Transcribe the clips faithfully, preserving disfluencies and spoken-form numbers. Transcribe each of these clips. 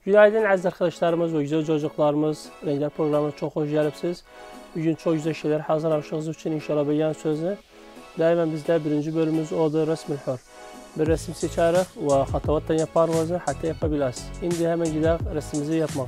Günaydın aziz arkadaşlarımız ve güzel çocuklarımız. Renkler programına çok hoş geldiniz. Bugün çok güzel şeyler hazırlamışız için inşallah beğen sözü. Daima bizde birinci bölümümüz odur Resmül Hür. Bir resim seçeriz ve hatavattan yaparız hatta yapabiliriz. Şimdi hemen gidelim resmimizi yapmaya.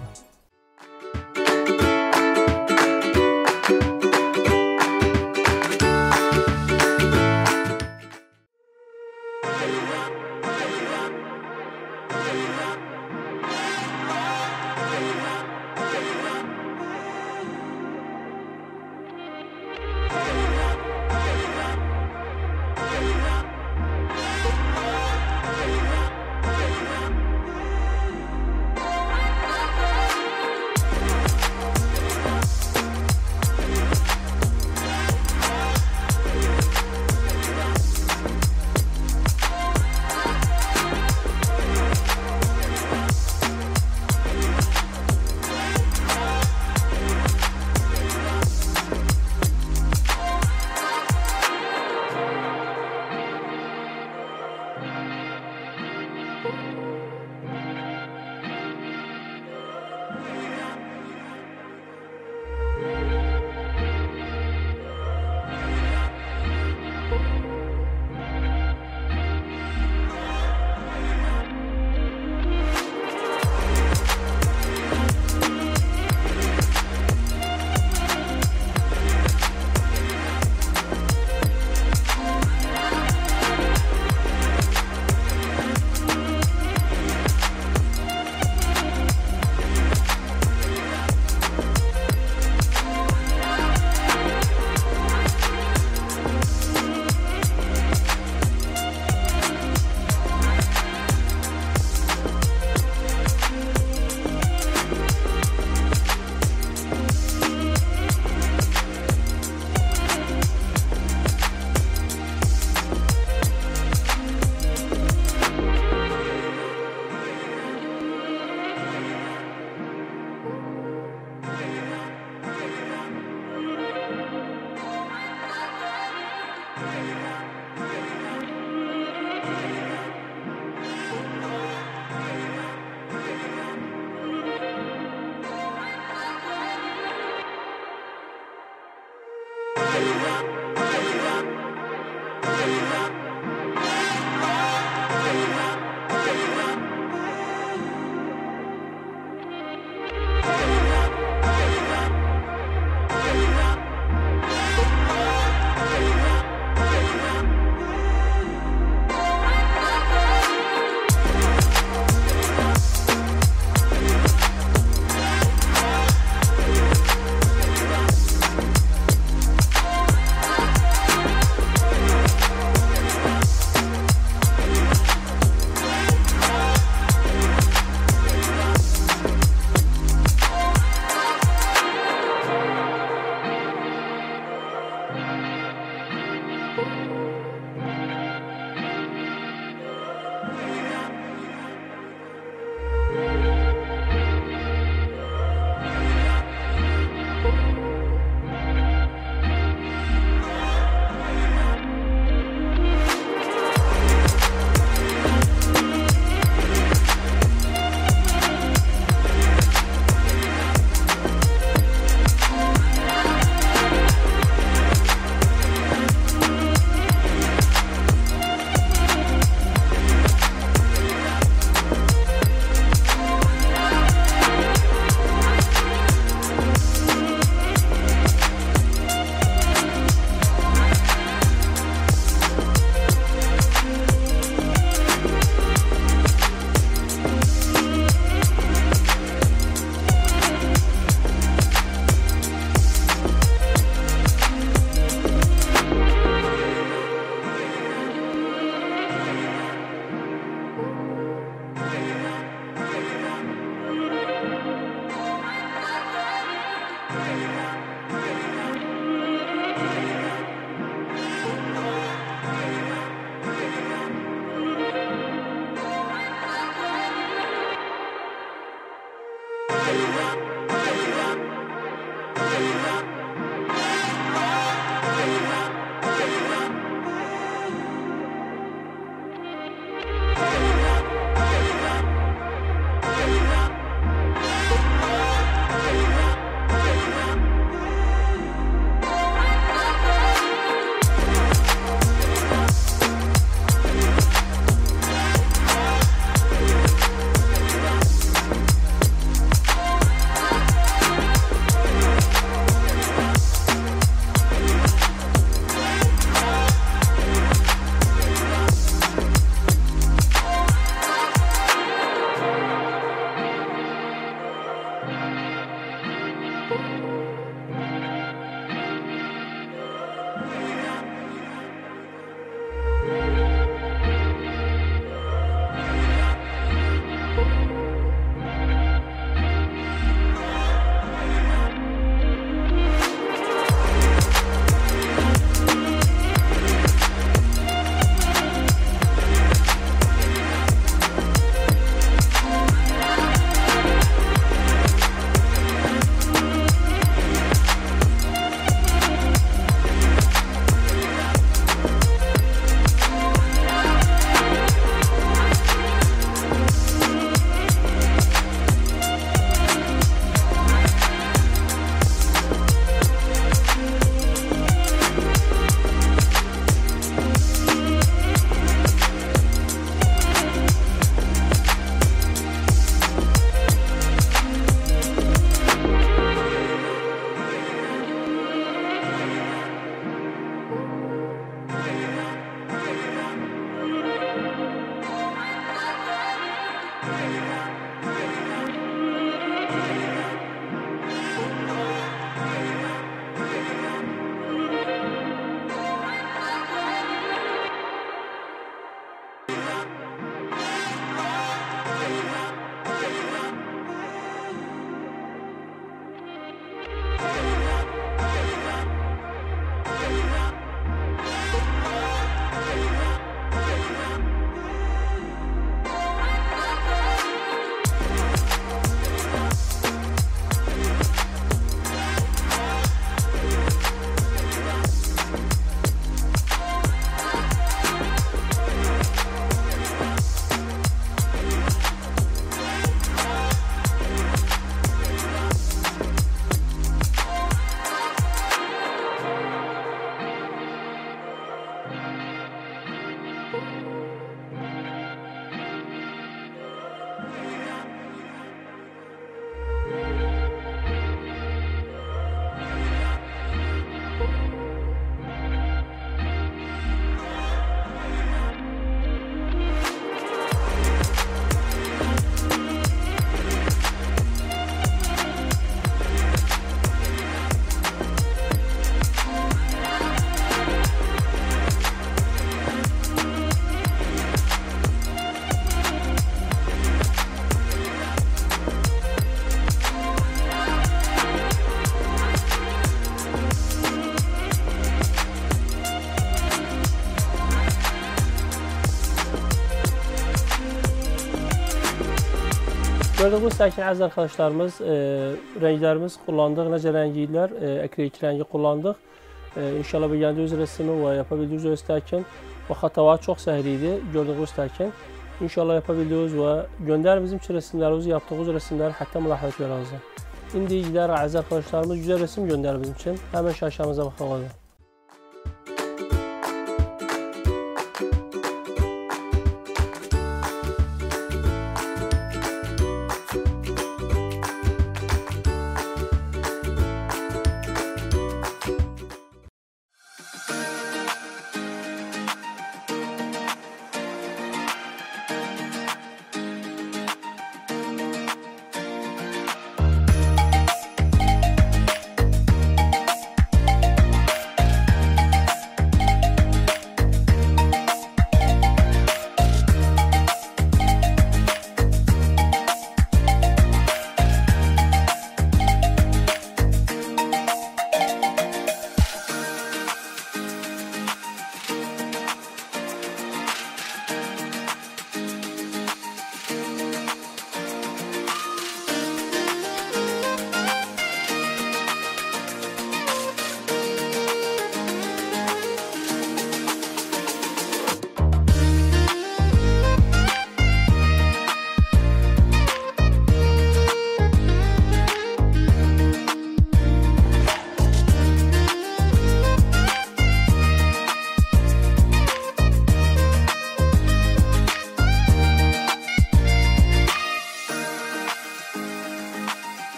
Gördüğünüz gibi aziz arkadaşlarımız, e, renklerimiz kullandık. Nece rengiler, e, akrilik rengi kullandık. E, İnşallah beğendiğiniz resmi ve yapabildiğiniz gösterirken ve hatalar çok sehriydi. Gördüğünüz gösterirken İnşallah yapabildiğiniz ve gönder bizim için resimlerimizi yaptığımız resimler hatta mülahazat verirler. Şimdi gider aziz arkadaşlarımız güzel resim gönder bizim için. Hemen şaşamıza bakalım.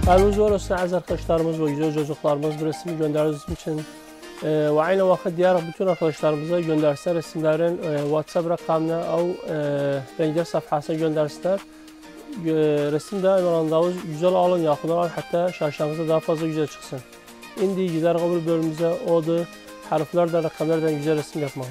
Kalbiniz olsun aziz arkadaşlarımız ve güzel çocuklarımız bu resmi gönderdiğiniz için e, ve aynı vakit diğer bütün arkadaşlarımıza göndersinler resimlerin e, WhatsApp rakamına او e, Renkler sayfasına göndersinler. E, resim daima güzel alın, yakın alın, hatta şaşamızda daha fazla güzel çıksın. Şimdi gider kabul bölümümüze oldu. Harflerden, rakamlardan güzel resim yapmaya.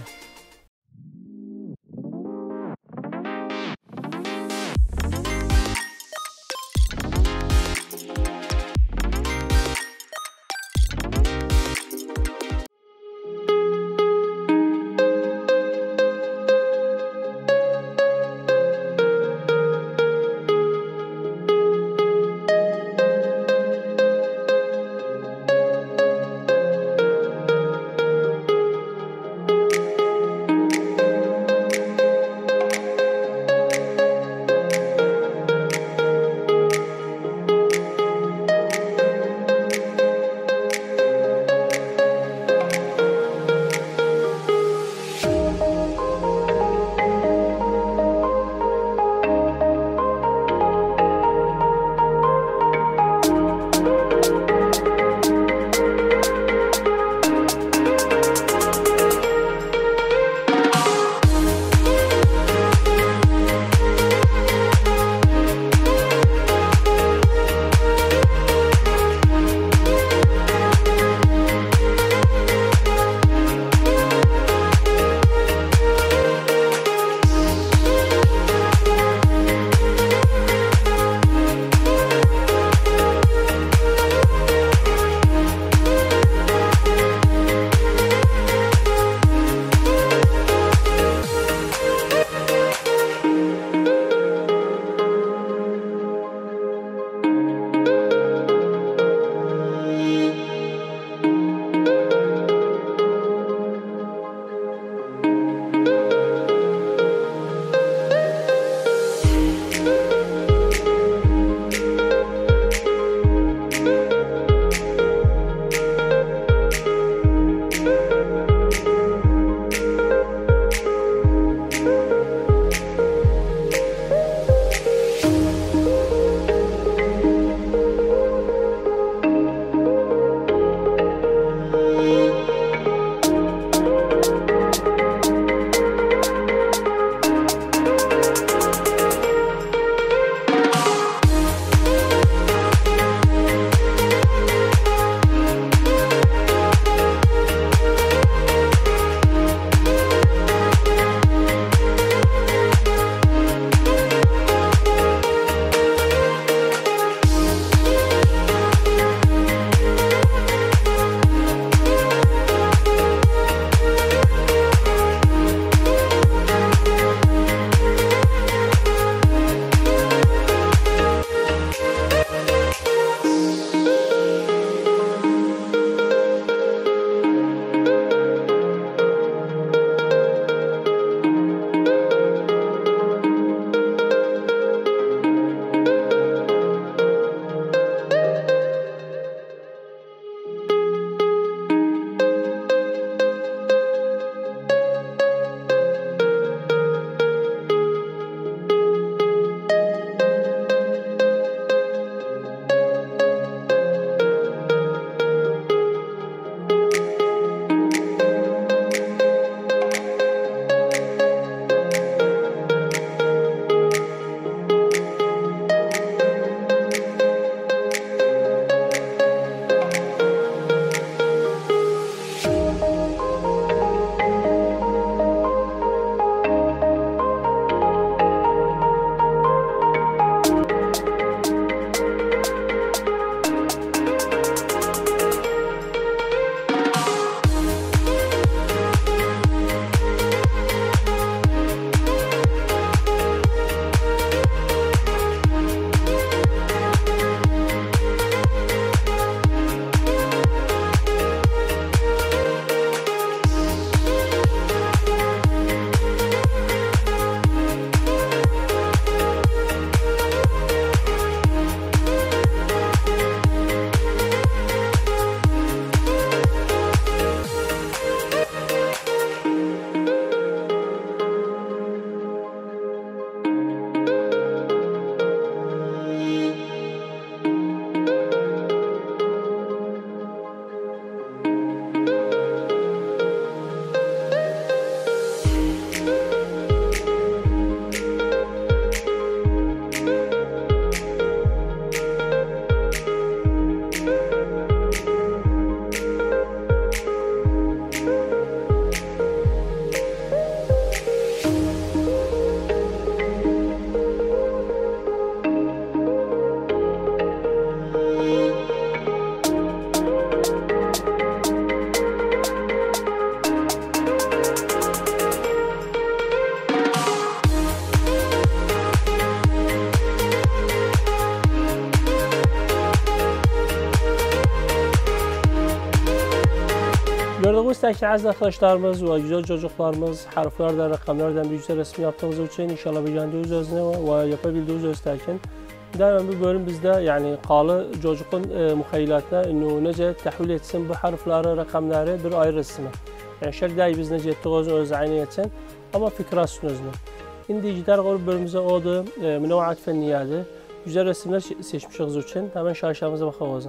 Müstakil aziz arkadaşlarımız ve güzel çocuklarımız harflerden, rakamlardan bir güzel resim yaptığınız için inşallah beğendiğiniz özüne ve yapabildiğiniz özlerken daima bu bölüm bizde yani kalı çocuğun e, muhayyilatına innu nece tahvil etsin bu harfleri, rakamları bir ayrı resmi. Yani şerdeyi biz nece ettiğiniz öz aynı etsin ama fikrasyon özüne. Şimdi gider bu bölümümüze oldu e, münevaat fenniyatı. Güzel resimler seçmişiz için hemen şaşamıza bakalım.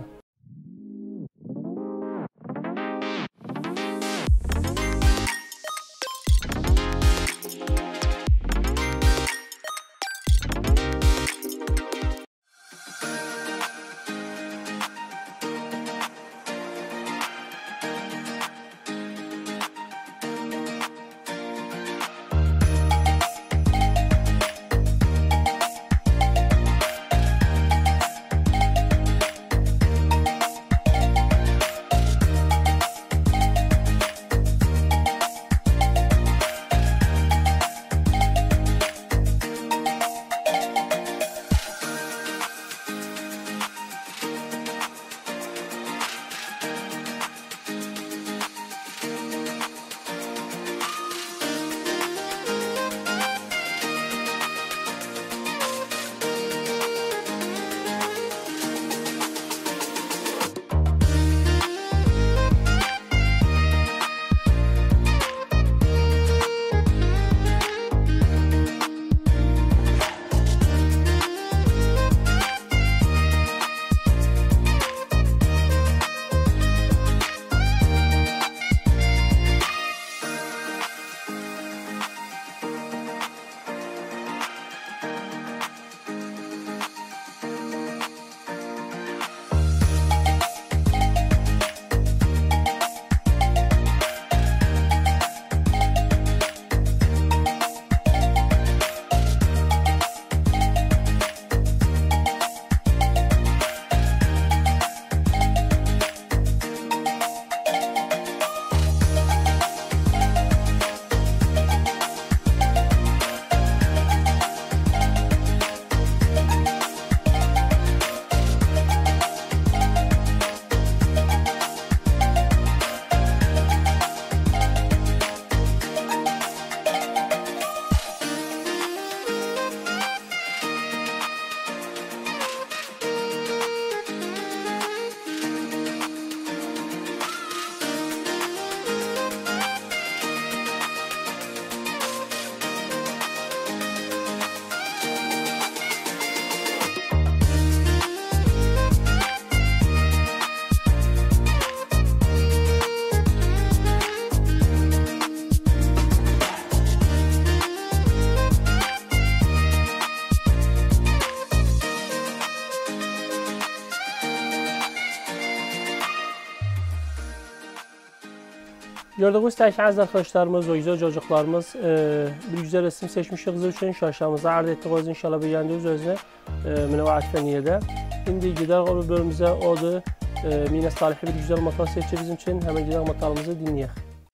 Gördüğünüz gibi aziz arkadaşlarımız ve güzel çocuklarımız e, bir güzel resim seçmişiz için şaşamıza arz ettiğiniz inşallah beğendiğiniz özüne e, münevaat fenniyede. Şimdi gider o bölümümüze oldu. E, Mine Salih'i bir güzel matal seçti bizim için. Hemen gider matalımızı dinleyelim.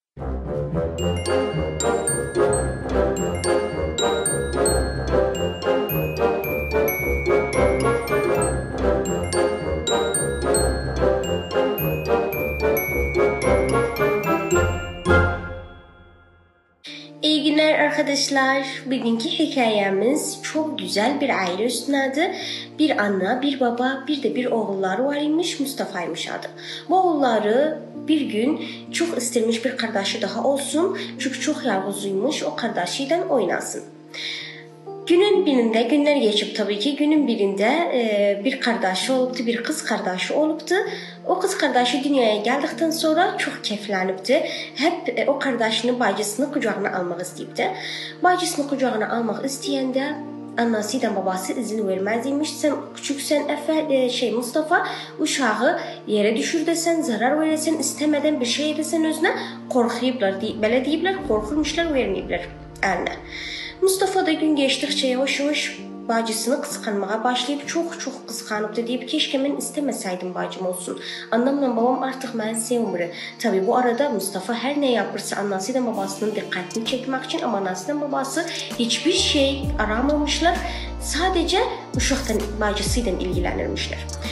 İyi günler arkadaşlar. Bugünkü hikayemiz çok güzel bir aile üstünadı. Bir anne, bir baba, bir de bir oğulları var imiş, Mustafa'ymış adı. Bu oğulları bir gün çok istemiş bir kardeşi daha olsun. Çünkü çok yalnızıymış, o kardeşiyle oynasın. Günün birinde, günler geçip tabii ki günün birinde e, bir kardeşi oluptu, bir kız kardeşi oluptu. O kız kardeşi dünyaya geldikten sonra çok keyiflenipti. Hep e, o kardeşini, bacısını kucağına almak isteyipti. Bacısını kucağına almak isteyende annesiyle babası izin vermezmiş. Sen küçüksen Efe, e, şey Mustafa uşağı yere düşür desen, zarar veresen, istemeden bir şey desen özüne korkuyublar. Böyle deyibler, korkulmuşlar, vermeyibler eline. Mustafa da gün geçtikçe yavaş yavaş bacısını kıskanmaya başlayıp çok çok kıskanıp deyip keşke ben istemeseydim bacım olsun. Annemle babam artık beni sevmir. Tabi bu arada Mustafa her ne yapırsa annesiyle babasının dikkatini çekmek için ama annesiyle babası hiçbir şey aramamışlar. Sadece uşaktan bacısıyla ilgilenirmişler.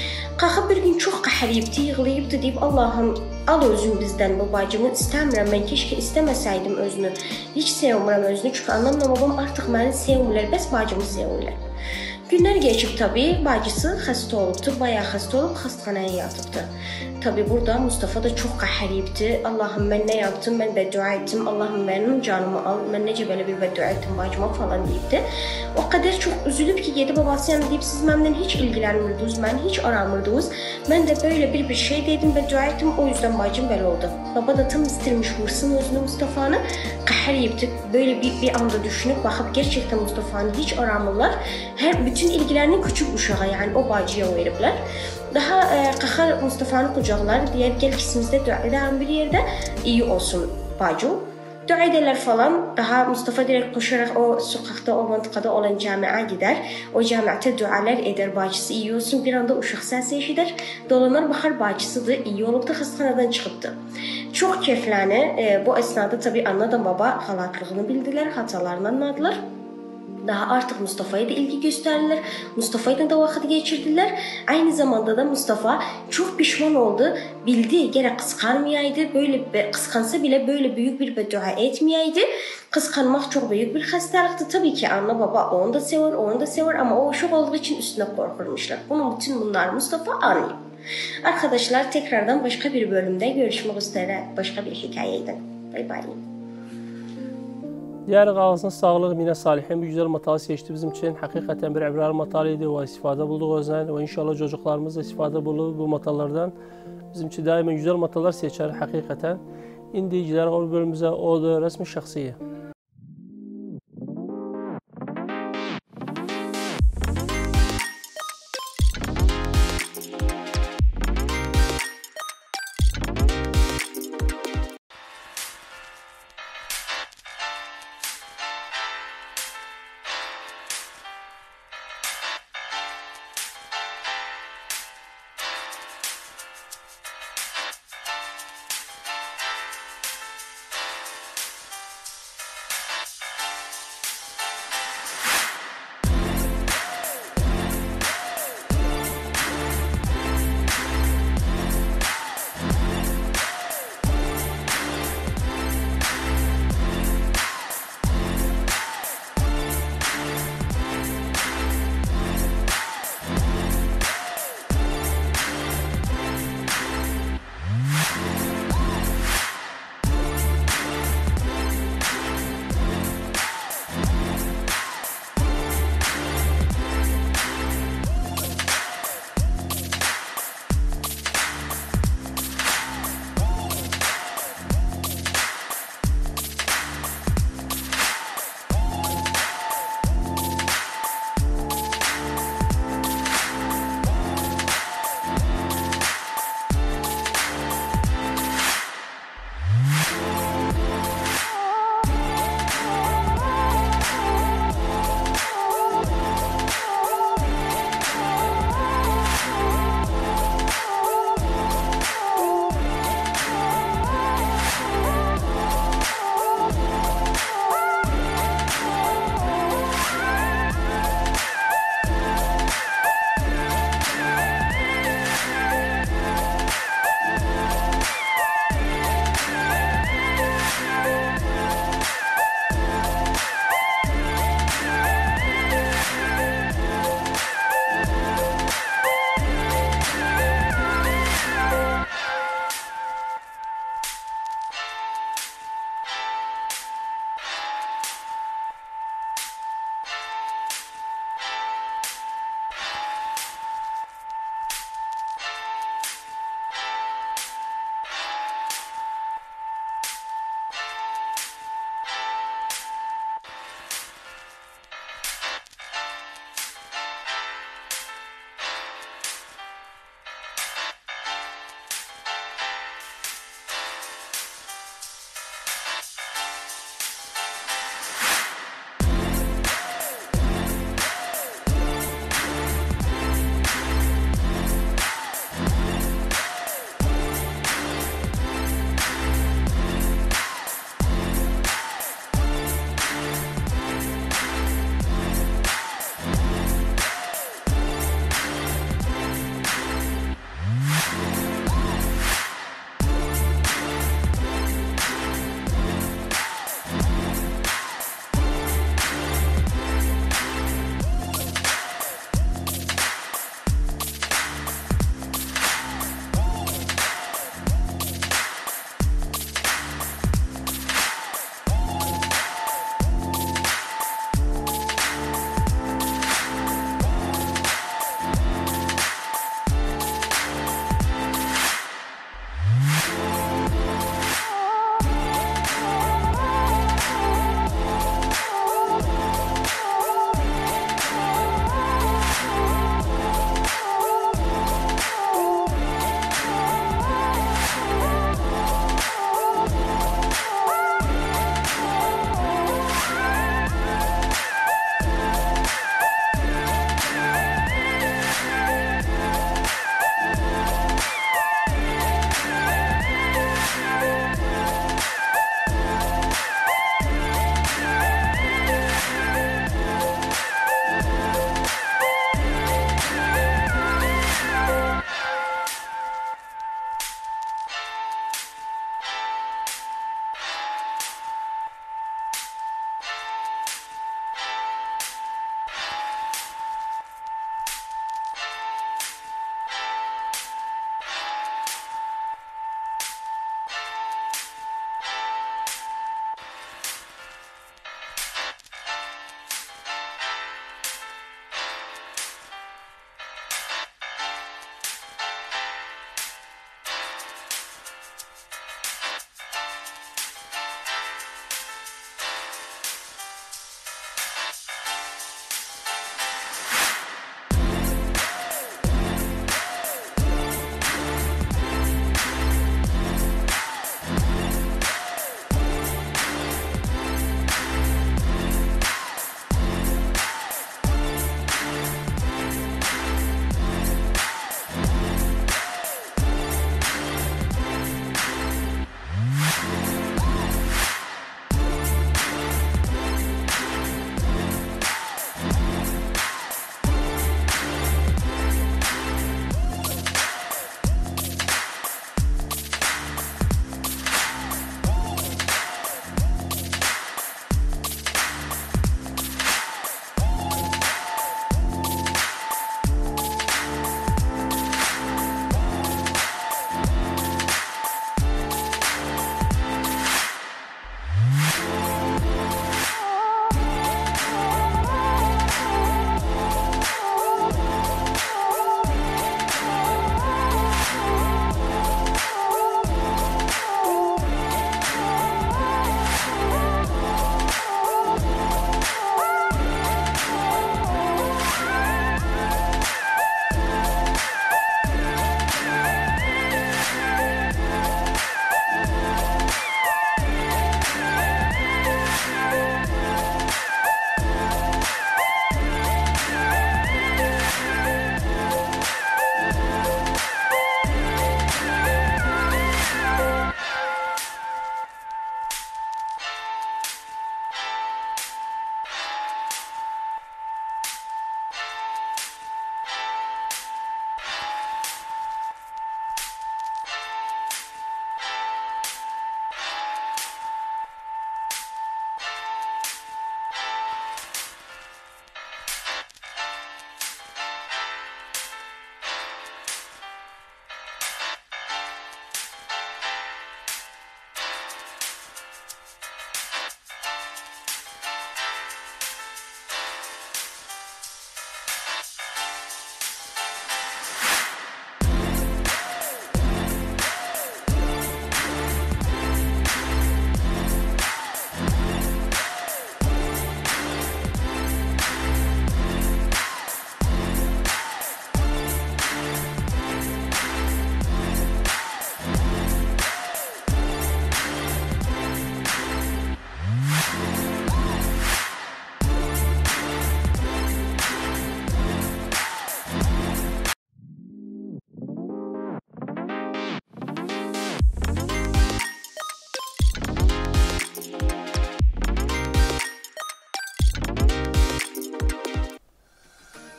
Qalxıb bir gün çox qahriyibdi, yığılayıbdı, deyib Allahım, al özün bizdən bu bacımı, istəmirəm mən, keşke istəməsəydim özünü, heç sevmirəm özünü, çünki anamla babam artıq məni sevmirlər, bəs bacımı sevirlər. Günlər geçib tabii, bacısı xəstə olubdu, bayağı xəstə olub, xəstəxanaya yatıbdı. Tabii burada Mustafa da çox qahriyibdi. Allahım mən nə yaptım, mən bəddua ettim, Allahım mənim canımı al, mən necə belə bir bəddua ettim bacıma falan deyibdi. O qədər çox üzülüb ki, yedi babası yanı deyib, siz məndən heç ilgilənmirdiniz, məni heç aramırdınız. Mən də böyle bir bir şey dedim, bəddua ettim, o yüzden bacım belə oldu. Baba da tam istirmiş vursun özünü Mustafa'nı, qahriyibdi. Böyle bir, bir anda düşünüp bakıp gerçekten Mustafa'nı hiç aramırlar. Her bütün ilgilerini küçük uşağa, yani o bacıya veriblər. Daha e, qalxar Mustafa'nı qucaqlar, deyər gel ikimizdə dua edelim bir yerde, iyi olsun bacı. Dua ederler falan. Daha Mustafa direkt koşarak o sokakta, o mantıkada olan camiye gider. O camiate dualar eder, bacısı iyi olsun. Bir anda uşaq səsi eşidir. Dolanar baxar bacısıdır, iyi olubdu, xəstəxanadan çıxıbdı. Çox keyfləni. E, bu esnada tabii anadan baba halatlığını bildiler, hatalarını anladılar. Daha artık Mustafa'ya da ilgi gösterdiler. Mustafa'yla da vakit geçirdiler. Aynı zamanda da Mustafa çok pişman oldu. Bildi gerek kıskanmayaydı. Böyle kıskansa bile böyle büyük bir beddua etmeyeydi. Kıskanmak çok büyük bir hastalıktı. Tabii ki anne baba onu da sever, onu da sever ama o şok olduğu için üstüne korkurmuşlar. Bunun bütün bunlar Mustafa anlıyor. Arkadaşlar tekrardan başka bir bölümde görüşmek üzere. Başka bir hikayeyden. Bay bay. Diğer ağzına sağlık Mine Salih'in bir güzel matalı seçti bizim için. Hakikaten bir ibrar matalıydı ve istifade bulduk özden ve inşallah çocuklarımız da istifade bulur bu matalardan. Bizim için daima güzel matalar seçer hakikaten. İndi gider o bölümümüze o da resmi şahsiye.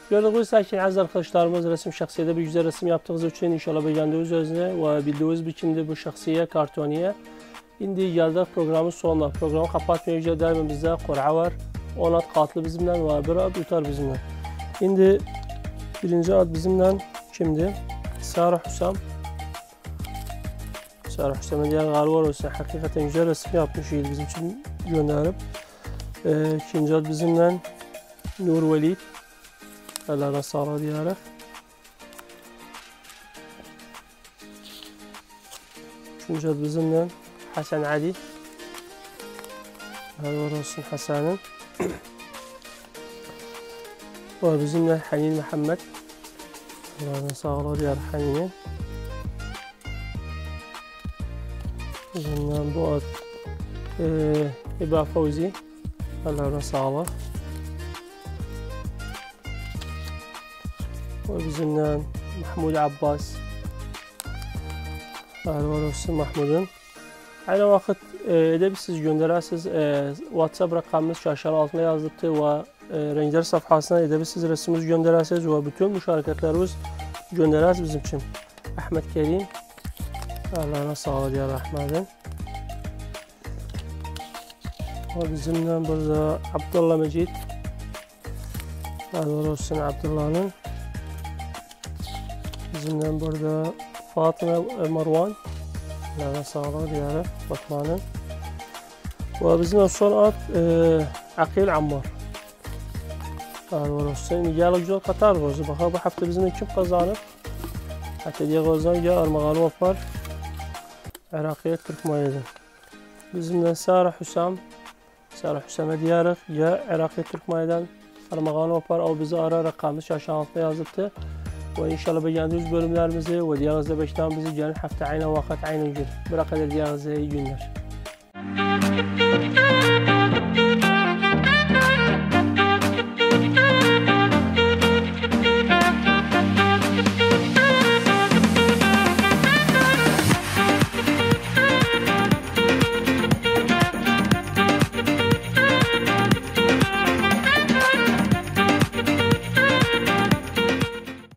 Gördüğünüz gibi aziz arkadaşlarımız resim şahsiyede bir güzel resim yaptığınız için inşallah beğendiğiniz özüne ve bildiğiniz biçimde bu şahsiye kartoniye. Şimdi geldik programın sonuna. Programı kapatmayınca daima bizde Kur'a var. on ad katlı bizimle ve bir ad yutar bizimle. Şimdi birinci ad bizimle kimdi? Sarah Hüsam. Sarah Hüsam'a diğer galiba olsun. Hakikaten güzel resim yapmış bizim için gönderip. Ee, ikinci ad bizimle Nur Velid. Allah'a sağlık diyerek. Üçüncü ad bizimle Hasan Ali. Galiba olsun Hasan'ın. Ve bizimle Hanin Muhammed. Allah'a sağlık diyerek Hanin'in. Bizimle bu ad e, İba Fauzi. Allah'a sağlık. Ve bizimle Mahmud Abbas. Galiba olsun Mahmud'un. Aynı vakit e, de siz gönderersiniz. E, WhatsApp rakamımız şaşalı altına yazdıktı ve e, renkler sayfasına edebilirsiniz resmimizi gönderersiniz ve bütün müşareketlerimiz gönderersiniz bizim için. Ahmet Kerim. Allah'ına sağlık diye Rahman'ın. Ve bizimle burada Abdullah Mecid. Galiba olsun Abdullah'ın. Bizimle burada Fatıma Marwan. Allah'a sağlık diye Fatma'nın. Ve bizimle son ad e, Akil Ammar. Galiba olsun. Gel güzel Katar gözü. Bakalım bu hafta bizimle kim kazanır? Hatta diye gözden gel Armağanı var. Irakiye Türk Mayı'dan. Bizimle Sarah Hüsam. Sarah Hüsam'a diyerek ya Irakiye Türk Mayı'dan Armağanı var. O bizi ara rakamı şaşan altına yazdıktı. Ve inşallah beğendiğiniz bölümlerimizi ve diğer Özbekistan'ımızı gelin hafta aynı vakit aynı gün. Bırakın diğer iyi günler.